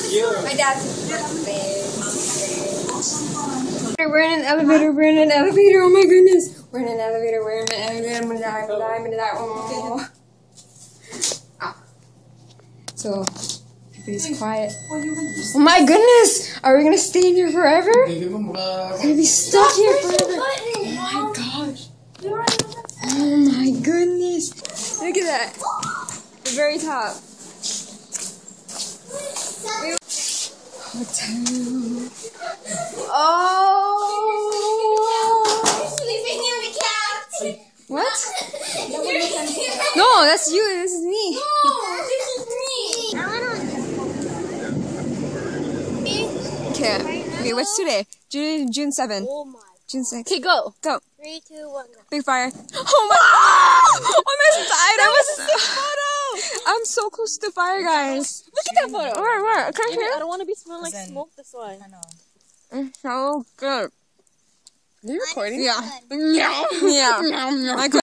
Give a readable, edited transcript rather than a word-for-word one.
My dad's we're in an elevator, we're in an elevator, oh my goodness. We're in an elevator, we're in an elevator, I'm gonna die, I'm gonna die, I'm gonna die, oh. Ah. So, everybody's quiet. Oh my goodness! Are we gonna stay in here forever? We're gonna be stuck here forever. Oh my gosh. Oh my goodness. Look at that. The very top. Hotel. Oh. Sleeping in the couch. What? No, that's you. This is me. No, this is me. Okay. Okay, what's today? June 7th. Oh my. June 6th. Okay, go. Go. 3, 2, 1, go. Big fire. Oh my! I almost died. I'm so close to the fire, guys. Look at that photo. Where? Come here. I don't want to be smelling like smoke this way. I know. It's so good. Are you recording? Yeah. Yeah. I